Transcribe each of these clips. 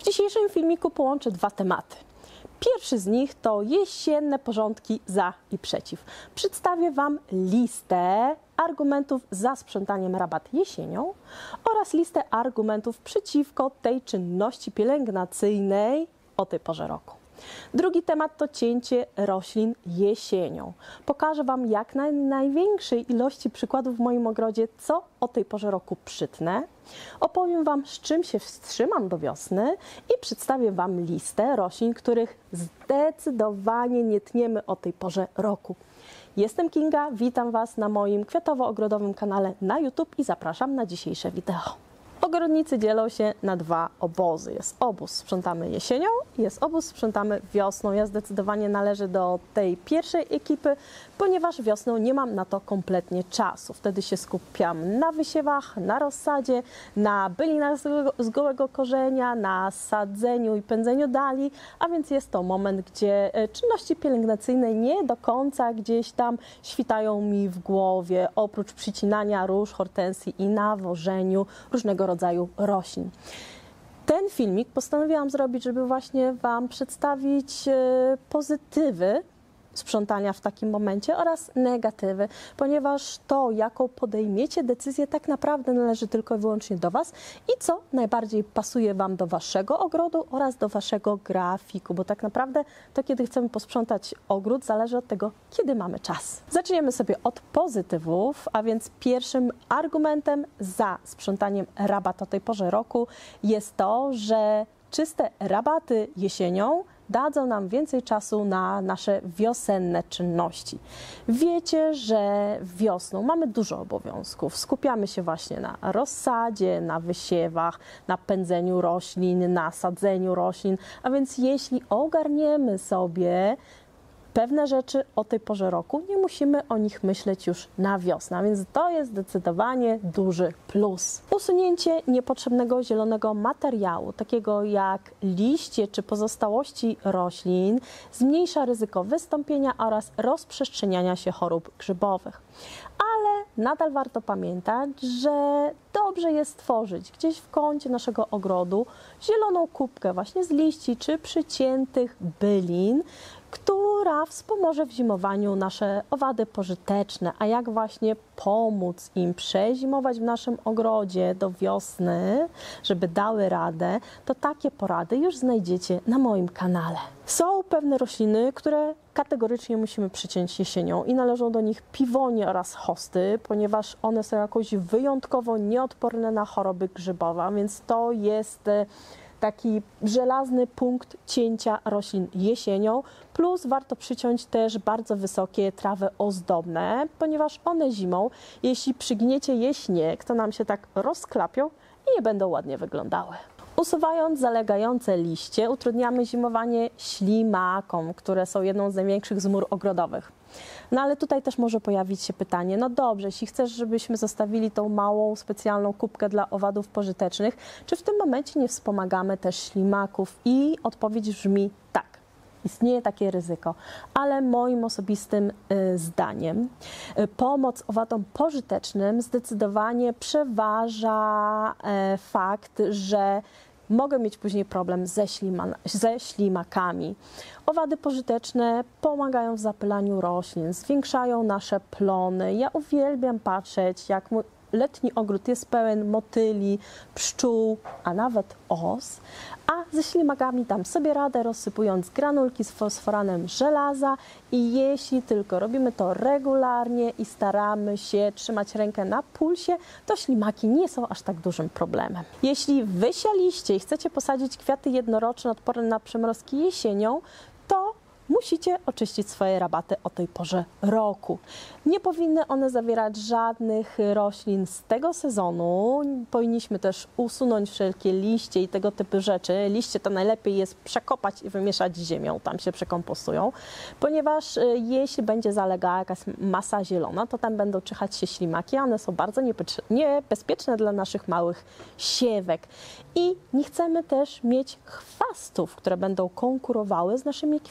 W dzisiejszym filmiku połączę dwa tematy. Pierwszy z nich to jesienne porządki za i przeciw. Przedstawię Wam listę argumentów za sprzątaniem rabat jesienią oraz listę argumentów przeciwko tej czynności pielęgnacyjnej o tej porze roku. Drugi temat to cięcie roślin jesienią. Pokażę Wam jak największej ilości przykładów w moim ogrodzie, co o tej porze roku przytnę. Opowiem Wam, z czym się wstrzymam do wiosny i przedstawię Wam listę roślin, których zdecydowanie nie tniemy o tej porze roku. Jestem Kinga, witam Was na moim kwiatowo-ogrodowym kanale na YouTube i zapraszam na dzisiejsze wideo. Ogrodnicy dzielą się na dwa obozy. Jest obóz sprzątamy jesienią i jest obóz sprzątamy wiosną. Ja zdecydowanie należę do tej pierwszej ekipy, ponieważ wiosną nie mam na to kompletnie czasu. Wtedy się skupiam na wysiewach, na rozsadzie, na bylinach z gołego korzenia, na sadzeniu i pędzeniu dali, a więc jest to moment, gdzie czynności pielęgnacyjne nie do końca gdzieś tam świtają mi w głowie, oprócz przycinania róż, hortensji i nawożeniu różnego rodzaju roślin. Ten filmik postanowiłam zrobić, żeby właśnie Wam przedstawić pozytywy sprzątania w takim momencie oraz negatywy, ponieważ to, jaką podejmiecie decyzję, tak naprawdę należy tylko i wyłącznie do Was i co najbardziej pasuje Wam do Waszego ogrodu oraz do Waszego grafiku, bo tak naprawdę to, kiedy chcemy posprzątać ogród, zależy od tego, kiedy mamy czas. Zaczniemy sobie od pozytywów, a więc pierwszym argumentem za sprzątaniem rabat o tej porze roku jest to, że czyste rabaty jesienią dadzą nam więcej czasu na nasze wiosenne czynności. Wiecie, że wiosną mamy dużo obowiązków. Skupiamy się właśnie na rozsadzie, na wysiewach, na pędzeniu roślin, na sadzeniu roślin, a więc jeśli ogarniemy sobie pewne rzeczy o tej porze roku, nie musimy o nich myśleć już na wiosnę, a więc to jest zdecydowanie duży plus. Usunięcie niepotrzebnego zielonego materiału, takiego jak liście czy pozostałości roślin, zmniejsza ryzyko wystąpienia oraz rozprzestrzeniania się chorób grzybowych. Ale nadal warto pamiętać, że dobrze jest stworzyć gdzieś w kącie naszego ogrodu zieloną kubkę właśnie z liści czy przyciętych bylin, która wspomoże w zimowaniu nasze owady pożyteczne. A jak właśnie pomóc im przezimować w naszym ogrodzie do wiosny, żeby dały radę, to takie porady już znajdziecie na moim kanale. Są pewne rośliny, które kategorycznie musimy przyciąć jesienią i należą do nich piwonie oraz hosty, ponieważ one są jakoś wyjątkowo nieodporne na choroby grzybowe, więc to jest taki żelazny punkt cięcia roślin jesienią, plus warto przyciąć też bardzo wysokie trawy ozdobne, ponieważ one zimą, jeśli przygniecie je śnieg, to nam się tak rozklapią i nie będą ładnie wyglądały. Usuwając zalegające liście, utrudniamy zimowanie ślimakom, które są jedną z największych zmór ogrodowych. No ale tutaj też może pojawić się pytanie, no dobrze, jeśli chcesz, żebyśmy zostawili tą małą, specjalną kubkę dla owadów pożytecznych, czy w tym momencie nie wspomagamy też ślimaków? I odpowiedź brzmi tak. Istnieje takie ryzyko, ale moim osobistym zdaniem pomoc owadom pożytecznym zdecydowanie przeważa fakt, że mogę mieć później problem ze ślimakami. Owady pożyteczne pomagają w zapylaniu roślin, zwiększają nasze plony. Ja uwielbiam patrzeć, jak mój letni ogród jest pełen motyli, pszczół, a nawet os, a ze ślimakami dam sobie radę, rozsypując granulki z fosforanem żelaza i jeśli tylko robimy to regularnie i staramy się trzymać rękę na pulsie, to ślimaki nie są aż tak dużym problemem. Jeśli wysialiście i chcecie posadzić kwiaty jednoroczne odporne na przymrozki jesienią, to musicie oczyścić swoje rabaty o tej porze roku. Nie powinny one zawierać żadnych roślin z tego sezonu. Powinniśmy też usunąć wszelkie liście i tego typu rzeczy. Liście to najlepiej jest przekopać i wymieszać z ziemią, tam się przekompostują, ponieważ jeśli będzie zalegała jakaś masa zielona, to tam będą czyhać się ślimaki, a one są bardzo niebezpieczne dla naszych małych siewek. I nie chcemy też mieć chwastów, które będą konkurowały z naszymi kwiatami.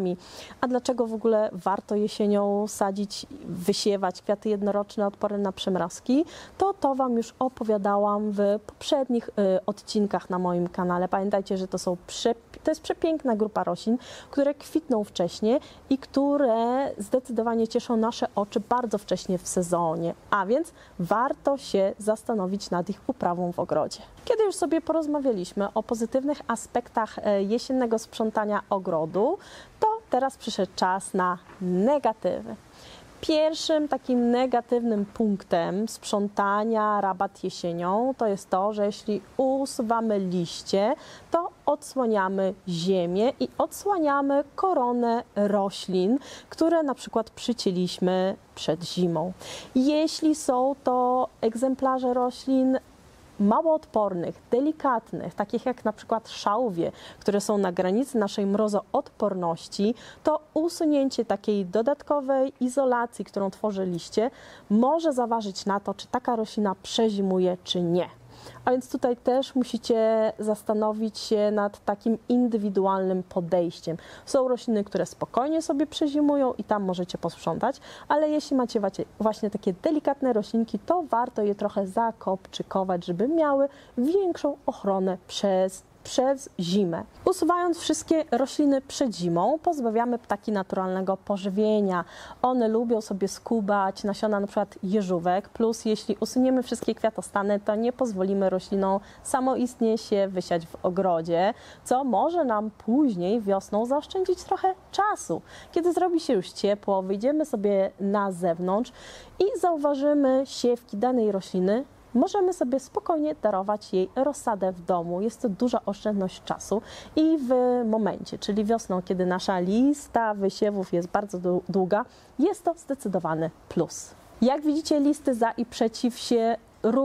kwiatami. A dlaczego w ogóle warto jesienią sadzić, wysiewać kwiaty jednoroczne odporne na przymrozki, to Wam już opowiadałam w poprzednich odcinkach na moim kanale. Pamiętajcie, że to jest przepiękna grupa roślin, które kwitną wcześnie i które zdecydowanie cieszą nasze oczy bardzo wcześnie w sezonie, a więc warto się zastanowić nad ich uprawą w ogrodzie. Kiedy już sobie porozmawialiśmy o pozytywnych aspektach jesiennego sprzątania ogrodu, to teraz przyszedł czas na negatywy. Pierwszym takim negatywnym punktem sprzątania rabat jesienią to jest to, że jeśli usuwamy liście, to odsłaniamy ziemię i odsłaniamy koronę roślin, które na przykład przycięliśmy przed zimą. Jeśli są to egzemplarze roślin mało odpornych, delikatnych, takich jak na przykład szałwie, które są na granicy naszej mrozoodporności, to usunięcie takiej dodatkowej izolacji, którą tworzy liście, może zaważyć na to, czy taka roślina przezimuje, czy nie. A więc tutaj też musicie zastanowić się nad takim indywidualnym podejściem. Są rośliny, które spokojnie sobie przezimują i tam możecie posprzątać, ale jeśli macie właśnie takie delikatne roślinki, to warto je trochę zakopczykować, żeby miały większą ochronę przez zimę. Usuwając wszystkie rośliny przed zimą, pozbawiamy ptaki naturalnego pożywienia. One lubią sobie skubać nasiona na przykład jeżówek, plus jeśli usuniemy wszystkie kwiatostany, to nie pozwolimy roślinom samoistnie się wysiać w ogrodzie, co może nam później wiosną zaoszczędzić trochę czasu. Kiedy zrobi się już ciepło, wyjdziemy sobie na zewnątrz i zauważymy siewki danej rośliny, możemy sobie spokojnie darować jej rozsadę w domu. Jest to duża oszczędność czasu i w momencie, czyli wiosną, kiedy nasza lista wysiewów jest bardzo długa, jest to zdecydowany plus. Jak widzicie, listy za i przeciw się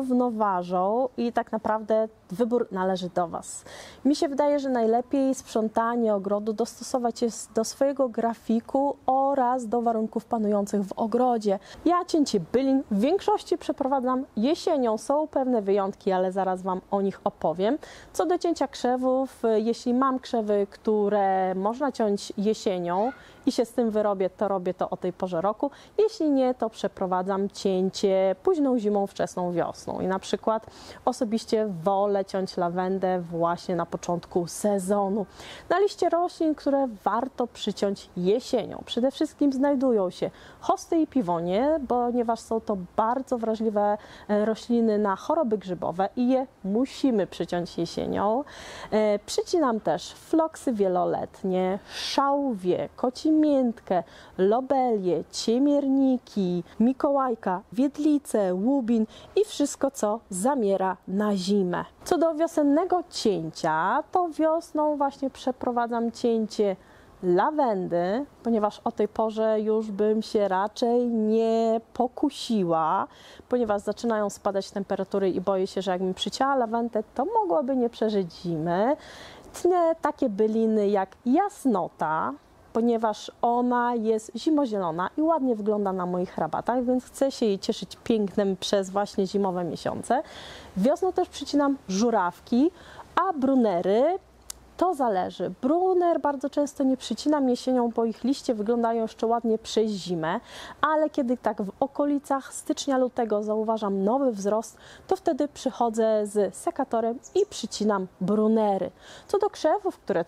równoważą i tak naprawdę wybór należy do Was. Mi się wydaje, że najlepiej sprzątanie ogrodu dostosować jest do swojego grafiku oraz do warunków panujących w ogrodzie. Ja cięcie bylin w większości przeprowadzam jesienią. Są pewne wyjątki, ale zaraz Wam o nich opowiem. Co do cięcia krzewów, jeśli mam krzewy, które można ciąć jesienią i się z tym wyrobię, to robię to o tej porze roku. Jeśli nie, to przeprowadzam cięcie późną zimą, wczesną wiosną. I na przykład osobiście wolę ciąć lawendę właśnie na początku sezonu. Na liście roślin, które warto przyciąć jesienią, przede wszystkim znajdują się hosty i piwonie, ponieważ są to bardzo wrażliwe rośliny na choroby grzybowe i je musimy przyciąć jesienią. Przycinam też floksy wieloletnie, szałwie, kocimiętkę, lobelie, ciemierniki, mikołajka, wiedlicę, łubin i wszystko, co zamiera na zimę. Co do wiosennego cięcia, to wiosną właśnie przeprowadzam cięcie lawendy, ponieważ o tej porze już bym się raczej nie pokusiła, ponieważ zaczynają spadać temperatury i boję się, że jakbym przycięła lawendę, to mogłaby nie przeżyć zimy. Tnę takie byliny jak jasnota, ponieważ ona jest zimozielona i ładnie wygląda na moich rabatach, więc chcę się jej cieszyć pięknem przez właśnie zimowe miesiące. Wiosną też przycinam żurawki, a brunery to zależy. Bruner bardzo często nie przycinam jesienią, bo ich liście wyglądają jeszcze ładnie przez zimę, ale kiedy tak w okolicach stycznia, lutego zauważam nowy wzrost, to wtedy przychodzę z sekatorem i przycinam brunery. Co do krzewów, które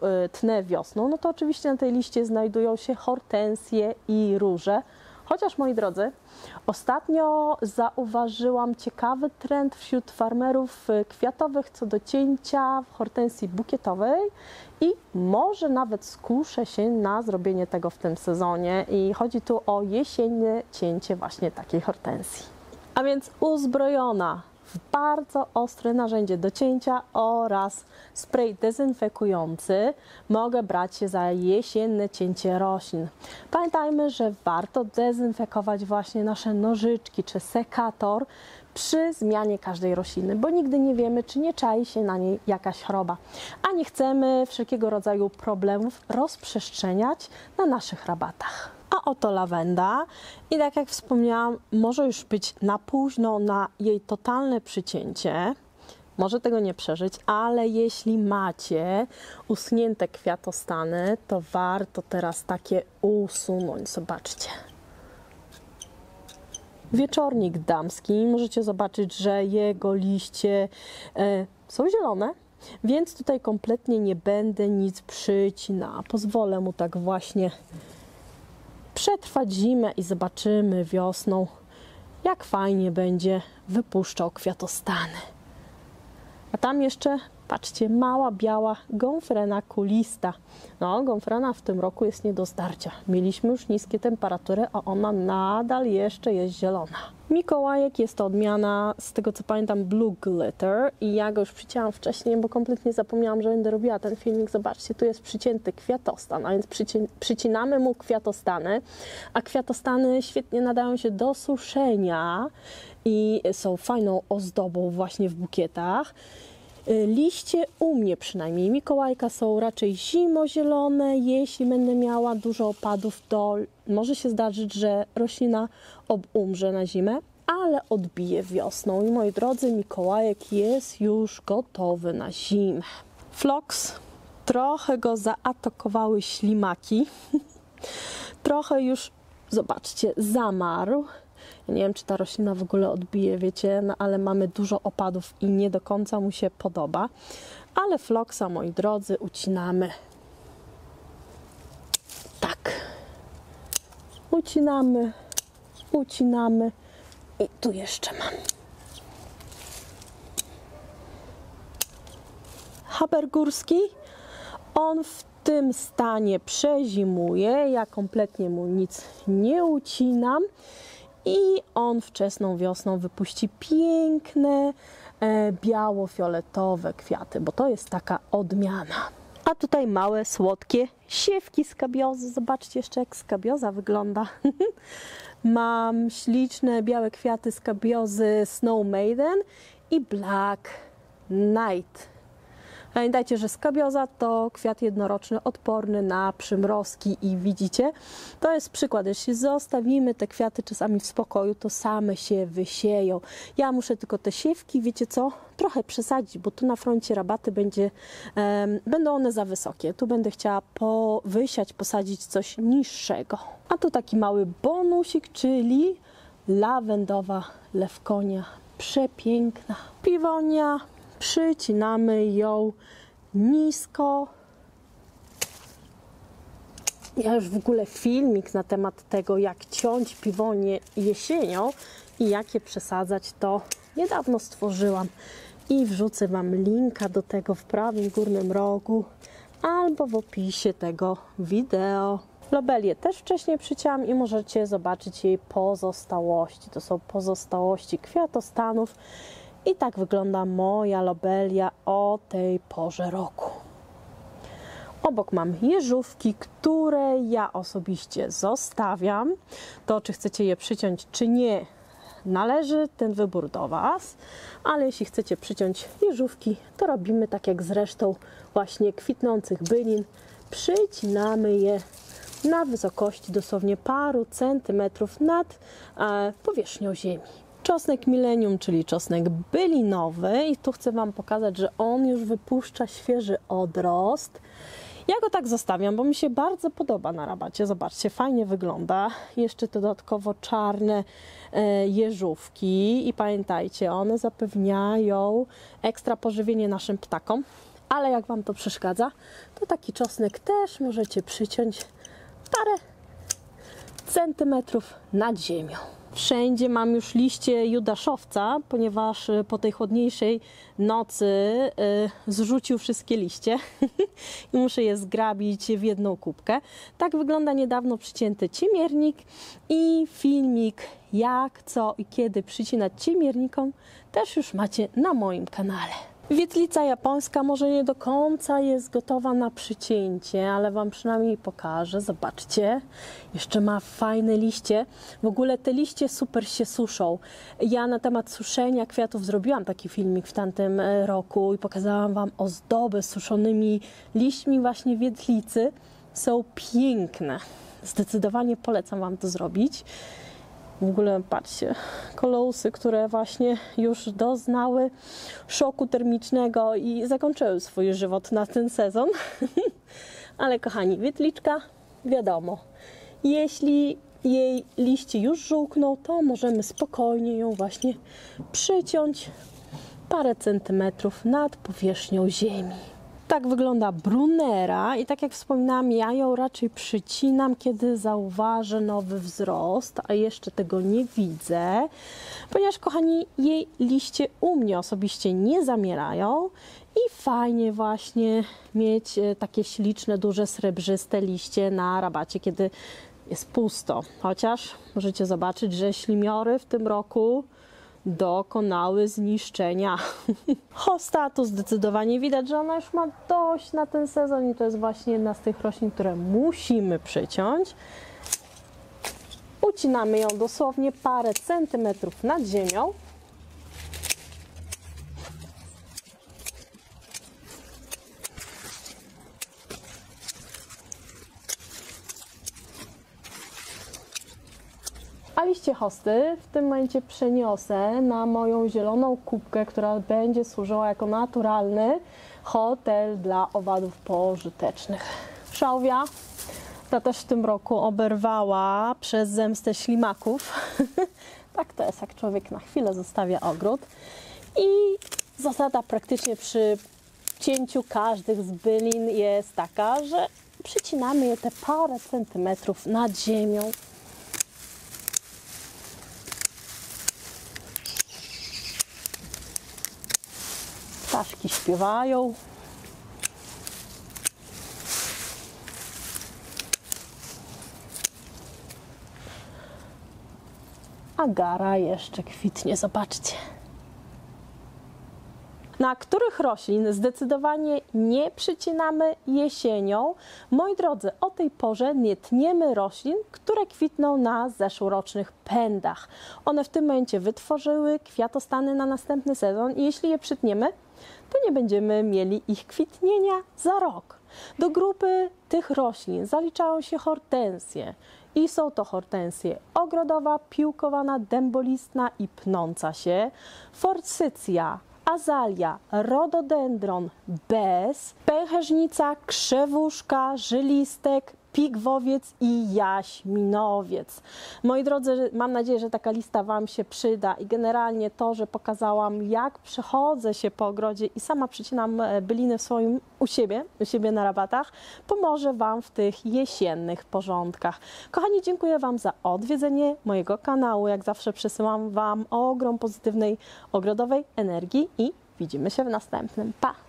tnę wiosną, no to oczywiście na tej liście znajdują się hortensje i róże. Chociaż, moi drodzy, ostatnio zauważyłam ciekawy trend wśród farmerów kwiatowych co do cięcia w hortensji bukietowej i może nawet skuszę się na zrobienie tego w tym sezonie i chodzi tu o jesienne cięcie właśnie takiej hortensji. A więc uzbrojona w bardzo ostre narzędzie do cięcia oraz spray dezynfekujący mogę brać się za jesienne cięcie roślin. Pamiętajmy, że warto dezynfekować właśnie nasze nożyczki czy sekator przy zmianie każdej rośliny, bo nigdy nie wiemy, czy nie czai się na niej jakaś choroba, a nie chcemy wszelkiego rodzaju problemów rozprzestrzeniać na naszych rabatach. A oto lawenda i tak jak wspomniałam, może już być na późno na jej totalne przycięcie, może tego nie przeżyć, ale jeśli macie uschnięte kwiatostany, to warto teraz takie usunąć. Zobaczcie. Wieczornik damski, możecie zobaczyć, że jego liście są zielone, więc tutaj kompletnie nie będę nic przycinała. Pozwolę mu tak właśnie przetrwać zimę i zobaczymy wiosną, jak fajnie będzie wypuszczał kwiatostany. A tam jeszcze, patrzcie, mała biała gąfrena kulista. No, gąfrena w tym roku jest nie do zdarcia. Mieliśmy już niskie temperatury, a ona nadal jeszcze jest zielona. Mikołajek jest to odmiana, z tego co pamiętam, Blue Glitter i ja go już przycięłam wcześniej, bo kompletnie zapomniałam, że będę robiła ten filmik. Zobaczcie, tu jest przycięty kwiatostan, a więc przycinamy mu kwiatostany, a kwiatostany świetnie nadają się do suszenia i są fajną ozdobą właśnie w bukietach. Liście u mnie przynajmniej Mikołajka są raczej zimozielone. Jeśli będę miała dużo opadów, to może się zdarzyć, że roślina umrze na zimę, ale odbije wiosną. I moi drodzy, Mikołajek jest już gotowy na zimę. Phlox, trochę go zaatakowały ślimaki. Trochę już, zobaczcie, zamarł. Ja nie wiem, czy ta roślina w ogóle odbije, wiecie, no, ale mamy dużo opadów i nie do końca mu się podoba. Ale Phloxa, moi drodzy, ucinamy. Tak. Ucinamy, ucinamy i tu jeszcze mam. Haber górski, on w tym stanie przezimuje, ja kompletnie mu nic nie ucinam. I on wczesną wiosną wypuści piękne, biało-fioletowe kwiaty, bo to jest taka odmiana. A tutaj małe, słodkie siewki skabiozy. Zobaczcie jeszcze, jak skabioza wygląda. Mam śliczne, białe kwiaty skabiozy Snow Maiden i Black Knight. Pamiętajcie, że skabioza to kwiat jednoroczny, odporny na przymrozki i widzicie, to jest przykład, jeśli zostawimy te kwiaty czasami w spokoju, to same się wysieją. Ja muszę tylko te siewki, wiecie co, trochę przesadzić, bo tu na froncie rabaty będą one za wysokie. Tu będę chciała wysiać, posadzić coś niższego. A tu taki mały bonusik, czyli lawendowa lewkonia, przepiękna. Piwonia. Przycinamy ją nisko. Ja już w ogóle filmik na temat tego, jak ciąć piwonie jesienią i jak je przesadzać, to niedawno stworzyłam. I wrzucę Wam linka do tego w prawym górnym rogu albo w opisie tego wideo. Lobelię też wcześniej przycięłam i możecie zobaczyć jej pozostałości. To są pozostałości kwiatostanów. I tak wygląda moja lobelia o tej porze roku. Obok mam jeżówki, które ja osobiście zostawiam. To, czy chcecie je przyciąć, czy nie, należy ten wybór do Was. Ale jeśli chcecie przyciąć jeżówki, to robimy tak jak z resztą właśnie kwitnących bylin. Przycinamy je na wysokości dosłownie paru centymetrów nad powierzchnią ziemi. Czosnek milenium, czyli czosnek bylinowy i tu chcę Wam pokazać, że on już wypuszcza świeży odrost. Ja go tak zostawiam, bo mi się bardzo podoba na rabacie. Zobaczcie, fajnie wygląda. Jeszcze dodatkowo czarne jeżówki i pamiętajcie, one zapewniają ekstra pożywienie naszym ptakom. Ale jak Wam to przeszkadza, to taki czosnek też możecie przyciąć parę centymetrów nad ziemią. Wszędzie mam już liście judaszowca, ponieważ po tej chłodniejszej nocy zrzucił wszystkie liście i muszę je zgrabić w jedną kubkę. Tak wygląda niedawno przycięty ciemiernik i filmik jak, co i kiedy przycinać ciemiernikom też już macie na moim kanale. Wietlica japońska może nie do końca jest gotowa na przycięcie, ale Wam przynajmniej pokażę. Zobaczcie, jeszcze ma fajne liście. W ogóle te liście super się suszą. Ja na temat suszenia kwiatów zrobiłam taki filmik w tamtym roku i pokazałam Wam ozdobę suszonymi liśćmi właśnie wietlicy. Są piękne. Zdecydowanie polecam Wam to zrobić. W ogóle patrzcie, kolousy, które właśnie już doznały szoku termicznego i zakończyły swój żywot na ten sezon. Ale kochani, witliczka, wiadomo, jeśli jej liście już żółkną, to możemy spokojnie ją właśnie przyciąć parę centymetrów nad powierzchnią ziemi. Tak wygląda brunera i tak jak wspominałam, ja ją raczej przycinam, kiedy zauważę nowy wzrost, a jeszcze tego nie widzę, ponieważ kochani, jej liście u mnie osobiście nie zamierają i fajnie właśnie mieć takie śliczne, duże, srebrzyste liście na rabacie, kiedy jest pusto. Chociaż możecie zobaczyć, że ślimiory w tym roku dokonały zniszczenia. Hosta to zdecydowanie widać, że ona już ma dość na ten sezon i to jest właśnie jedna z tych roślin, które musimy przyciąć. Ucinamy ją dosłownie parę centymetrów nad ziemią. A liście hosty w tym momencie przeniosę na moją zieloną kubkę, która będzie służyła jako naturalny hotel dla owadów pożytecznych. Szałwia ta też w tym roku oberwała przez zemstę ślimaków. Tak to jest, jak człowiek na chwilę zostawia ogród. I zasada praktycznie przy cięciu każdych z bylin jest taka, że przycinamy je te parę centymetrów nad ziemią. Ptaszki śpiewają. Agara jeszcze kwitnie, zobaczcie. Na których roślin zdecydowanie nie przycinamy jesienią? Moi drodzy, o tej porze nie tniemy roślin, które kwitną na zeszłorocznych pędach. One w tym momencie wytworzyły kwiatostany na następny sezon i jeśli je przytniemy, to nie będziemy mieli ich kwitnienia za rok. Do grupy tych roślin zaliczają się hortensje i są to hortensje ogrodowa, piłkowana, dębolistna i pnąca się, forsycja, azalia, rododendron, bez, pęcherzyca, krzewuszka, żylistek, pigwowiec i jaśminowiec. Moi drodzy, mam nadzieję, że taka lista Wam się przyda i generalnie to, że pokazałam, jak przechodzę się po ogrodzie i sama przycinam byliny u siebie na rabatach, pomoże Wam w tych jesiennych porządkach. Kochani, dziękuję Wam za odwiedzenie mojego kanału. Jak zawsze przesyłam Wam ogrom pozytywnej ogrodowej energii i widzimy się w następnym. Pa!